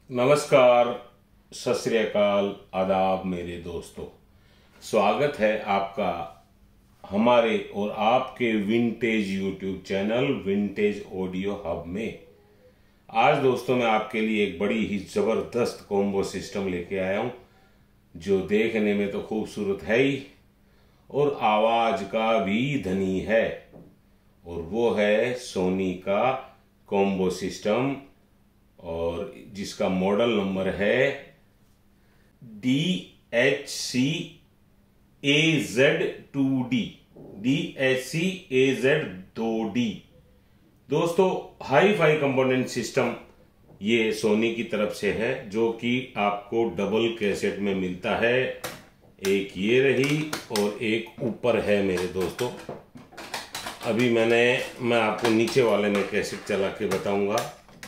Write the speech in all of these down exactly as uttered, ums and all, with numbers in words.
नमस्कार, सत श्री अकाल, आदाब मेरे दोस्तों। स्वागत है आपका हमारे और आपके vintage YouTube channel vintage audio hub में। आज दोस्तों मैं आपके लिए एक बड़ी ही जबरदस्त कॉम्बो सिस्टम लेके आया हूं, जो देखने में तो खूबसूरत है ही और आवाज का भी धनी है, और वो है सोनी का कॉम्बो सिस्टम, और जिसका मॉडल नंबर है D H C A Z two D D H C A Z two D. दोस्तों, हाई फाई कंपोनेंट सिस्टम ये सोनी की तरफ से है, जो कि आपको डबल कैसेट में मिलता है। एक ये रही और एक ऊपर है मेरे दोस्तों। अभी मैंने मैं आपको नीचे वाले में कैसेट चला के बताऊंगा।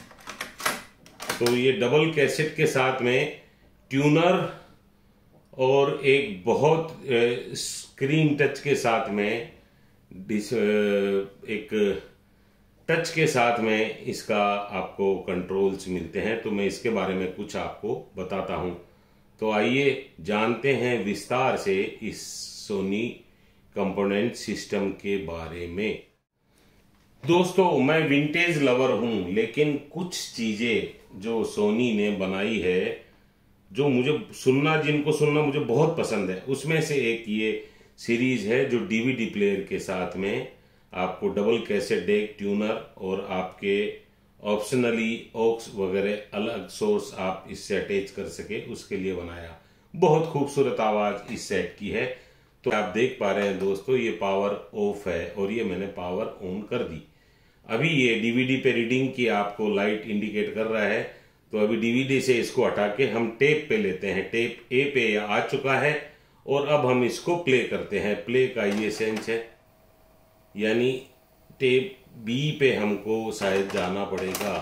तो ये डबल कैसेट के साथ में ट्यूनर और एक बहुत स्क्रीन टच के साथ में एक टच के साथ में इसका आपको कंट्रोल्स मिलते हैं। तो मैं इसके बारे में कुछ आपको बताता हूं। तो आइए जानते हैं विस्तार से इस सोनी कंपोनेंट सिस्टम के बारे में। दोस्तों, मैं विंटेज लवर हूं, लेकिन कुछ चीजें जो सोनी ने बनाई है, जो मुझे सुनना जिनको सुनना मुझे बहुत पसंद है, उसमें से एक ये सीरीज है जो डीवीडी प्लेयर के साथ में आपको डबल कैसेट डेक, ट्यूनर और आपके ऑप्शनली ऑक्स वगैरह अलग सोर्स आप इससे अटैच कर सके, उसके लिए बनाया। बहुत खूबसूरत आवाज इस सेट की है। तो आप देख पा रहे हैं दोस्तों, ये पावर ऑफ है और ये मैंने पावर ऑन कर दी। अभी ये डीवीडी पे रीडिंग की आपको लाइट इंडिकेट कर रहा है। तो अभी डीवीडी से इसको हटा के हम टेप पे लेते हैं। टेप ए पे आ चुका है और अब हम इसको प्ले करते हैं। प्ले का ये सेंस है, यानी टेप बी पे हमको शायद जाना पड़ेगा।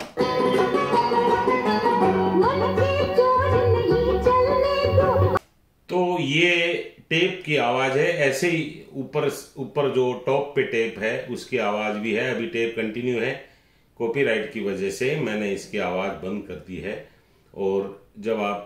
तो ये टेप की आवाज है। ऐसे ही ऊपर ऊपर जो टॉप पे टेप है उसकी आवाज भी है। अभी टेप कंटिन्यू है, कॉपीराइट की वजह से मैंने इसकी आवाज बंद कर दी है। और जब आप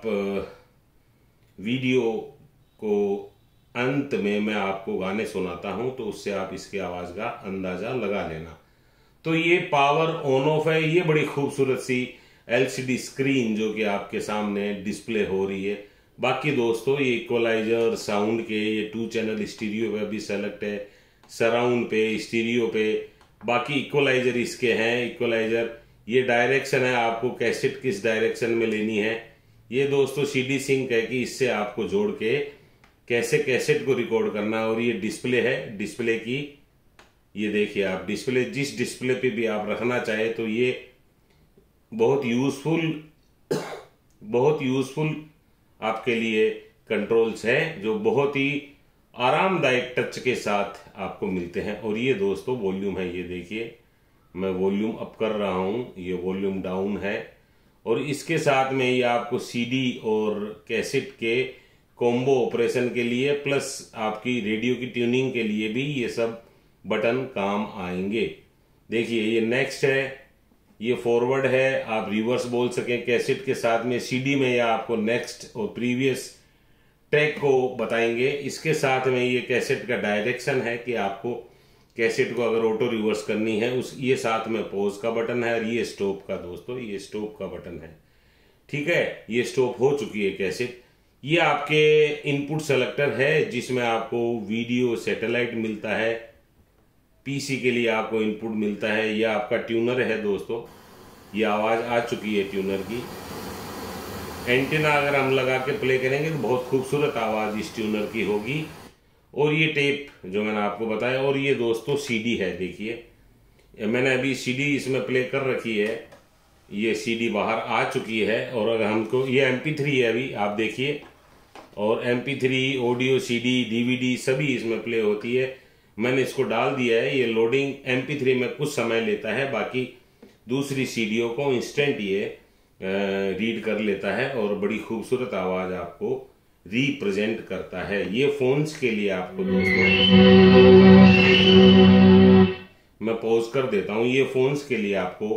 वीडियो को अंत में मैं आपको गाने सुनाता हूं, तो उससे आप इसकी आवाज का अंदाजा लगा लेना। तो ये पावर ऑन ऑफ है। ये बड़ी खूबसूरत सी एलसीडी स्क्रीन जो कि आपके सामने डिस्प्ले हो रही है। बाकी दोस्तों, ये इक्वलाइजर साउंड के ये टू चैनल स्टीरियो पे भी सेलेक्ट है, सराउंड पे, स्टीरियो पे। बाकी इक्वलाइजर इसके हैं। इक्वलाइजर ये डायरेक्शन है, आपको कैसेट किस डायरेक्शन में लेनी है। ये दोस्तों सीडी सिंक है कि इससे आपको जोड़ के कैसे कैसेट को रिकॉर्ड करना है। और ये डिस्प्ले है, डिस्प्ले की ये देखिए आप, डिस्प्ले जिस डिस्प्ले पे भी आप रखना चाहे तो ये बहुत यूजफुल बहुत यूजफुल आपके लिए कंट्रोल्स है, जो बहुत ही आरामदायक टच के साथ आपको मिलते हैं। और ये दोस्तों वॉल्यूम है, ये देखिए मैं वॉल्यूम अप कर रहा हूं, ये वॉल्यूम डाउन है। और इसके साथ में ये आपको सीडी और कैसेट के कॉम्बो ऑपरेशन के लिए, प्लस आपकी रेडियो की ट्यूनिंग के लिए भी ये सब बटन काम आएंगे। देखिए ये नेक्स्ट है, ये फॉरवर्ड है, आप रिवर्स बोल सकें कैसेट के साथ में। सीडी में या आपको नेक्स्ट और प्रीवियस ट्रैक को बताएंगे। इसके साथ में ये कैसेट का डायरेक्शन है कि आपको कैसेट को अगर ऑटो रिवर्स करनी है, उस ये साथ में पॉज का बटन है। और ये स्टॉप का दोस्तों, ये स्टॉप का बटन है। ठीक है, ये स्टॉप हो चुकी है कैसेट। ये आपके इनपुट सेलेक्टर है, जिसमें आपको वीडियो सैटेलाइट मिलता है, पीसी के लिए आपको इनपुट मिलता है। यह आपका ट्यूनर है दोस्तों, ये आवाज आ चुकी है ट्यूनर की। एंटीना अगर हम लगा के प्ले करेंगे तो बहुत खूबसूरत आवाज इस ट्यूनर की होगी। और ये टेप जो मैंने आपको बताया। और ये दोस्तों सीडी है, देखिए मैंने अभी सीडी इसमें प्ले कर रखी है, ये सीडी बाहर आ चुकी है। और अगर हमको ये एम पी थ्री है अभी आप देखिए, और M P three audio CD DVD सभी इसमें प्ले होती है। मैंने इसको डाल दिया है। ये लोडिंग एम पी थ्री में कुछ समय लेता है, बाकी दूसरी सीडियो को इंस्टेंट ये रीड कर लेता है और बड़ी खूबसूरत आवाज आपको रिप्रेजेंट करता है। ये फोन्स के लिए आपको दोस्तों मैं पॉज कर देता हूं। ये फोन्स के लिए आपको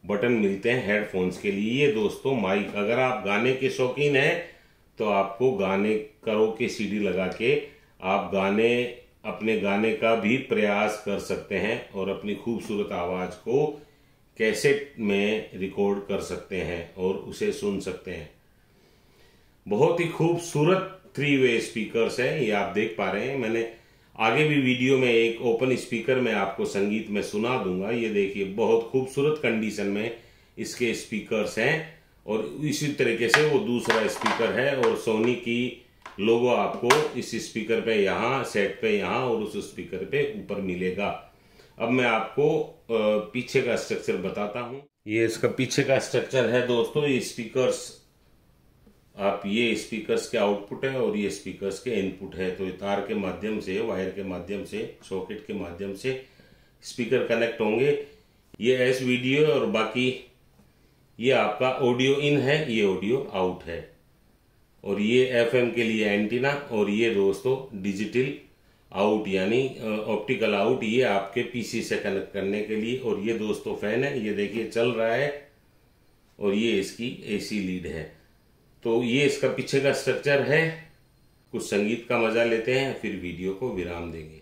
बटन मिलते हैं हेडफोन्स के लिए। ये दोस्तों माइक, अगर आप गाने के शौकीन हैं तो आपको गाने करोके सीडी लगा के आप गाने अपने गाने का भी प्रयास कर सकते हैं और अपनी खूबसूरत आवाज को कैसेट में रिकॉर्ड कर सकते हैं और उसे सुन सकते हैं। बहुत ही खूबसूरत थ्री वे स्पीकर्स हैं, ये आप देख पा रहे हैं। मैंने आगे भी वीडियो में एक ओपन स्पीकर में आपको संगीत में सुना दूंगा। ये देखिए बहुत खूबसूरत कंडीशन में इसके स्पीकर्स हैं और इसी तरीके से वो दूसरा स्पीकर है और सोनी की लोगो आपको इस स्पीकर पे यहाँ, सेट पे यहाँ और उस स्पीकर पे ऊपर मिलेगा। अब मैं आपको पीछे का स्ट्रक्चर बताता हूँ। ये इसका पीछे का स्ट्रक्चर है दोस्तों। ये स्पीकर्स, आप ये स्पीकर्स के आउटपुट है और ये स्पीकर्स के इनपुट है। तो तार के माध्यम से, वायर के माध्यम से, सॉकेट के माध्यम से स्पीकर कनेक्ट होंगे। ये एस वीडियो और बाकी ये आपका ऑडियो इन है, ये ऑडियो आउट है। और ये एफएम के लिए एंटीना और ये दोस्तों डिजिटल आउट यानी ऑप्टिकल आउट, ये आपके पीसी से कनेक्ट करने के लिए। और ये दोस्तों फैन है, ये देखिए चल रहा है और ये इसकी एसी लीड है। तो ये इसका पीछे का स्ट्रक्चर है। कुछ संगीत का मजा लेते हैं फिर वीडियो को विराम देंगे।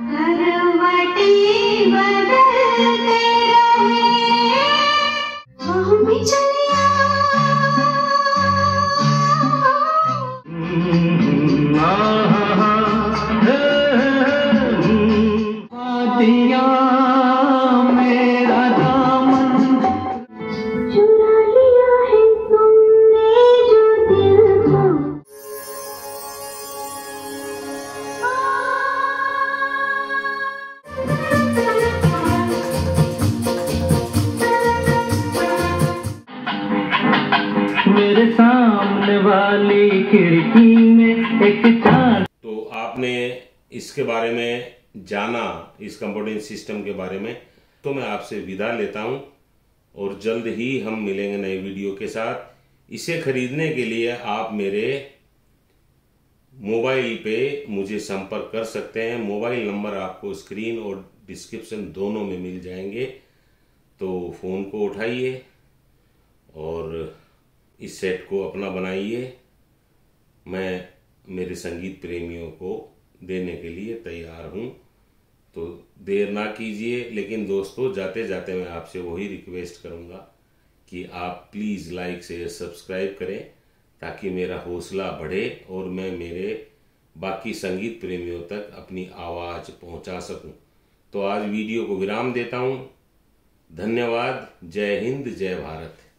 मेरे सामने वाली खिड़की में एक चांद। तो आपने इसके बारे में जाना, इस कंपोनेंट सिस्टम के बारे में। तो मैं आपसे विदा लेता हूं और जल्द ही हम मिलेंगे नए वीडियो के साथ। इसे खरीदने के लिए आप मेरे मोबाइल पे मुझे संपर्क कर सकते हैं। मोबाइल नंबर आपको स्क्रीन और डिस्क्रिप्शन दोनों में मिल जाएंगे। तो फोन को उठाइए और इस सेट को अपना बनाइए। मैं मेरे संगीत प्रेमियों को देने के लिए तैयार हूं। तो देर ना कीजिए। लेकिन दोस्तों जाते जाते मैं आपसे वही रिक्वेस्ट करूंगा कि आप प्लीज़ लाइक शेयर सब्सक्राइब करें ताकि मेरा हौसला बढ़े और मैं मेरे बाकी संगीत प्रेमियों तक अपनी आवाज़ पहुंचा सकूं। तो आज वीडियो को विराम देता हूं। धन्यवाद। जय हिंद, जय भारत।